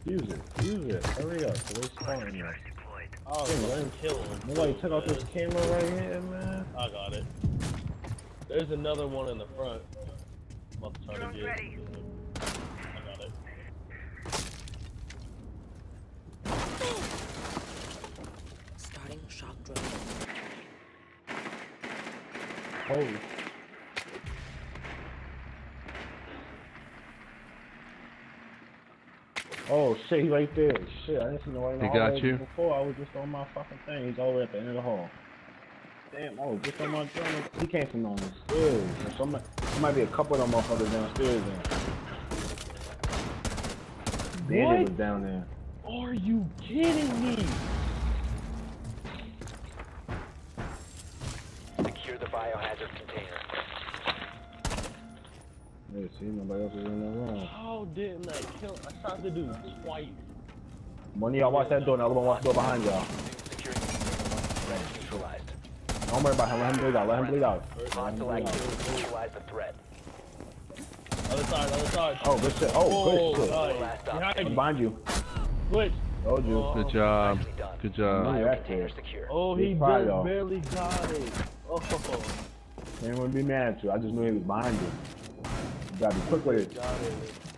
Use it. Use it. Hurry up. So they spawning you. Oh, let him kill him. Nobody took out this camera right here, man. I got it. There's another one in the front. I'm about to try to get it. I got it. Starting shock drone. Holy. Oh shit, he right there. Shit, I didn't see nobody in the He got hallway you? before. I was just on my fucking thing. He's over at the end of the hall. Damn, I was just on my drone. He came from on the stairs. So there might be a couple of them motherfuckers downstairs then. Bandit was down there. Are you kidding me? Secure the biohazard container. Yeah, see, nobody else is in the room. How didn't I kill? I shot the dude twice. One of y'all watch that door, and the other one watch the door behind y'all. Securing threat neutralized. Don't worry about him. Let him bleed out. Let him bleed out. Hostile activity neutralize the threat. Other side, other side. Oh, good shit. Oh, good shit. Last stop. Behind you. Behind you. Switch. Told you. Oh. Good job. Nicely done. Good job. Container secure. Oh, he Big just fire, though. barely got it. Oh. Ain't gonna be mad at you. I just knew he was behind you. You gotta be quick with it. Got it.